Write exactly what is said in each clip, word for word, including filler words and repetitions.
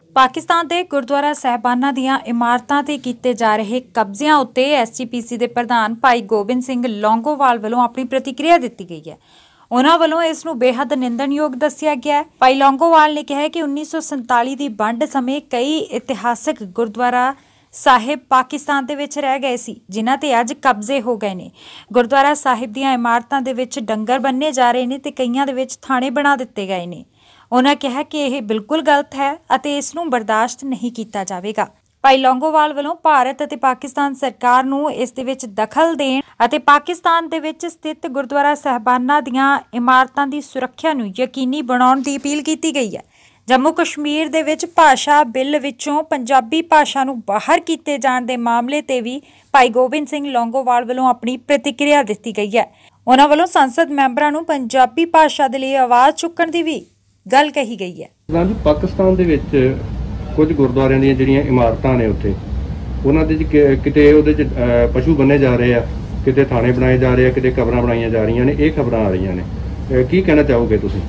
पाकिस्तान के गुरुद्वारा साहिबाना दीआं इमारतां ते कीते जा रहे कब्जियां उत्ते एस जी पी सी के प्रधान भाई गोबिंद सिंह लौंगोवाल वालों अपनी प्रतिक्रिया दी गई है। उन्हां वालों इस नूं बेहद निंदणयोग दस्सिया गया है। भाई लौंगोवाल ने कहा कि उन्नीस सौ संताली की वंड समय कई इतिहासक गुरुद्वारा साहिब पाकिस्तान दे विच रह गए सी, जिन्हां ते अज कब्जे हो गए ने। गुरुद्वारा साहिब दीआं इमारतां दे विच डंगर बन्ने जा रहे ने ते कईयां दे विच थाणे बना दित्ते गए ने। उन्होंने कहा कि यह बिल्कुल गलत है अते इस नूं बर्दाश्त नहीं किया जाएगा। भाई लौंगोवाल वालों भारत अते पाकिस्तान सरकार नूं इस दे विच दखल देण अते पाकिस्तान दे विच स्थित गुरुद्वारा साहिबाना दीआं इमारतां दी सुरक्षा नूं यकीनी बनाउण दी अपील की गई है। जम्मू कश्मीर दे विच भाषा बिल विचों पंजाबी भाषा नूं बाहर कीते जाण दे मामले ते भी भाई गोबिंद सिंह लौंगोवाल वालों अपनी प्रतिक्रिया दित्ती गई है। उन्हां वालों संसद मैंबरां नूं पंजाबी भाषा दे लई आवाज़ चुक्कण दी भी गल कही गई है। जी पाकिस्तान दे विच कुछ गुरुद्वारियां दी जिहड़ियां इमारतां ने उत्थे उन्हां दे किते उहदे च पशु बन्ने जा रहे आ, किते थाणे बनाए जा रहे आ, किते कबरां बनाईयां जा रहीआं ने। ये खबरां आ रहीआं ने, की कहना चाहोगे तुसीं?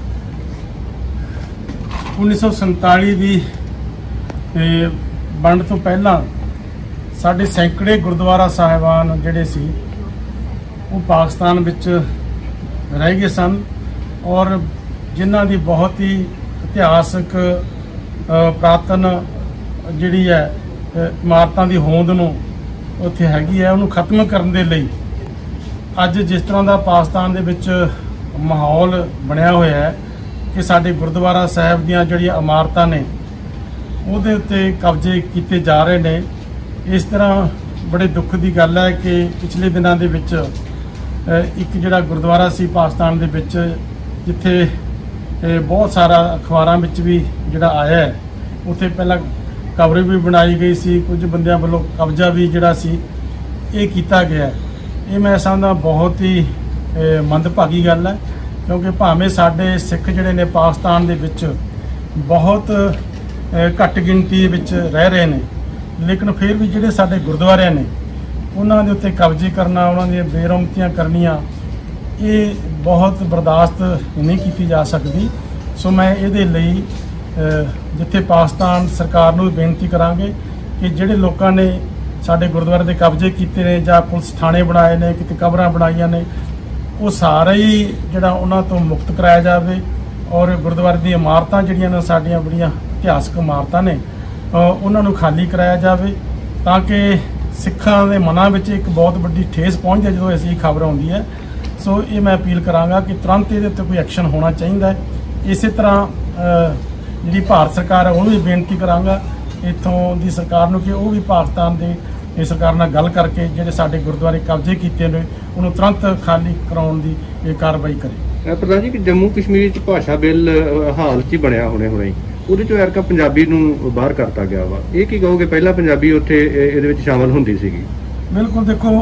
उन्नीस सौ संताली की वंड तो पहला साढ़े सैकड़े गुरुद्वारा साहिबान जिहड़े सी वो पाकिस्तान विच रह गए सन और जिन्हां दी बहुत ही इतिहासक पुरातन जिहड़ी है इमारतां दी होंद नूं उत्थे हैगी है उन्होंने खत्म करने दे लई अज जिस तरह का पाकिस्तान दे विच माहौल बनया होया है कि साडे गुरुद्वारा साहिब दीआं जिहड़ियां इमारतां ने उहदे उत्ते कब्जे कीते जा रहे ने। इस तरह बड़े दुख की गल है कि पिछले दिनों दे विच एक जिहड़ा गुरुद्वारा सी पाकिस्तान दे विच जिथे बहुत सारा अखबारां विच भी जिहड़ा आया है उत्थे पहला कवरेज भी बनाई गई सी, कुछ बंदियां वालों कब्जा भी जिहड़ा सी ये कीता गया है। ये मैं समझदा बहुत ही मंदभागी गल है क्योंकि भावें साडे सिख जिहड़े ने पाकिस्तान दे विच बहुत घट गिनती विच रह रहे ने, लेकिन फिर भी जिहड़े साडे गुरुद्वारे ने उन्हां दे उत्ते कब्जे करना, उन्हां दी बेरहमतियां करनियां ये बहुत बर्दाश्त नहीं की जा सकती। सो मैं ये लई जिथे पाकिस्तान सरकार नूं बेनती करांगे कि जिहड़े लोगों ने साडे गुरुद्वारे दे कब्जे कीते ने जां पुलिस थाणे बनाए ने, किते कबरां बनाईयां ने, वो सारा ही जिहड़ा उन्हां तो मुक्त कराया जाए और गुरुद्वारे दी इमारतां जिहड़ियां ने साडीआं बड़ियां इतिहासक इमारतां ने उन्हां नूं खाली कराया जाए ताकि सिखां दे मनां विच एक बहुत वड्डी ठेस पहुंचदी है जदों ऐसी खबर आउंदी है। सो ये मैं अपील करांगा कि तुरंत ये कोई एक्शन होना चाहिए। इस तरह जी भारत सरकार है उन्होंने भी बेनती करांगा इत्थों की सरकार नूं कि वो भी पाकिस्तान की सरकार नाल गल करके जिहड़े साडे गुरुद्वारे कब्जे कीते ने उन्होंने तुरंत खाली कराउण दी ये कार्रवाई करे। प्रधान जी कि जम्मू कश्मीर च भाषा बिल हाल च ही बनया हुणे हुणे ਉਹਦੇ ਚੋਂ ਐਰਕਾ ਪੰਜਾਬੀ ਨੂੰ ਬਾਹਰ ਕਰਤਾ ਗਿਆ ਵਾ, ਇਹ ਕੀ ਕਹੋਗੇ? ਪਹਿਲਾਂ ਪੰਜਾਬੀ ਉੱਥੇ ਇਹਦੇ ਵਿੱਚ ਸ਼ਾਮਲ ਹੁੰਦੀ ਸੀਗੀ। ਬਿਲਕੁਲ ਦੇਖੋ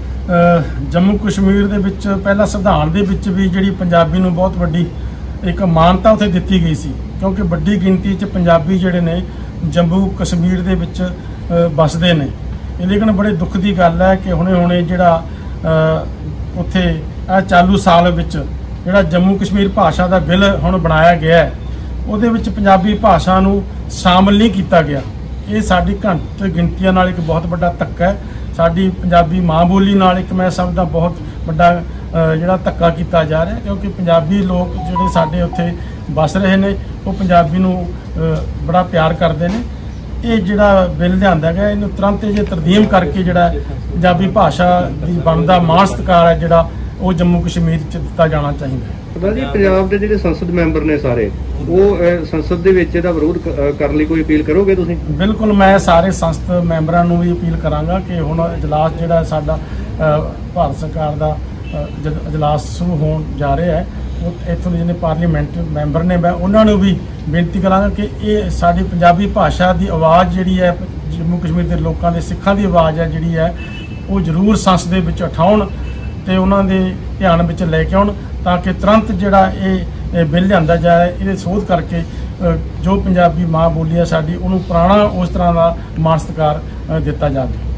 जम्मू कश्मीर दे विच पहला संविधान दे विच भी जिहड़ी पंजाबी नूं बहुत वड्डी एक मानता उत्थे दित्ती गई सी क्योंकि वड्डी गिनती च पंजाबी जिहड़े ने जम्मू कश्मीर दे विच बसदे ने। लेकिन बड़े दुख की गल है कि हुणे हुणे जिहड़ा उत्थे चालू साल विच जिहड़ा जम्मू कश्मीर भाषा दा बिल हुण बनाया गया है उहदे विच पंजाबी भाषा नूं शामिल नहीं किया गया। ये साडी घट गिनतियां नाल एक बहुत वड्डा धक्का है। साडी पंजाबी माँ बोली नाल एक मैं समझदा बहुत वड्डा जिहड़ा धक्का किया जा रहा है क्योंकि पंजाबी लोग जिहड़े साडे उत्थे बस रहे ने वो पंजाबी नूं बड़ा प्यार करते हैं। ये जिहड़ा बिल लिआंदा गया इहनूं तुरंत जे तरदीम करके जिहड़ा पंजाबी भाषा दी बनदा मान सत्कार है जिहड़ा वो जम्मू कश्मीर च दिता जाना चाहिए। प्रधान जी पंजाब के जिहड़े संसद मैंबर ने सारे वो संसद दे विच इहदा विरोध करन लई कोई अपील करोगे तुसीं? बिल्कुल मैं सारे संसद मैंबरां नूं भी अपील करांगा कि हुण इजलास जिहड़ा साडा भारत सरकार दा इजलास शुरू होण जा रहा है इत्थों जिन्ने पार्लीमेंट मैंबर ने मैं उन्हां नूं भी बेनती करांगा कि ये साडी पंजाबी भाषा की आवाज़ जिहड़ी है जम्मू कश्मीर के लोगों के सिखां की आवाज़ है जिहड़ी है वो जरूर संसद दे विच उठाउण ते उन्हां दे ध्यान विच लैके आउण ताकि तुरंत जिहड़ा ये बिल लिआंदा जाए ये सोध करके जो पंजाबी माँ बोली है साडी उन्होंने पुराना उस तरह का मान सत्कार दिता जाए।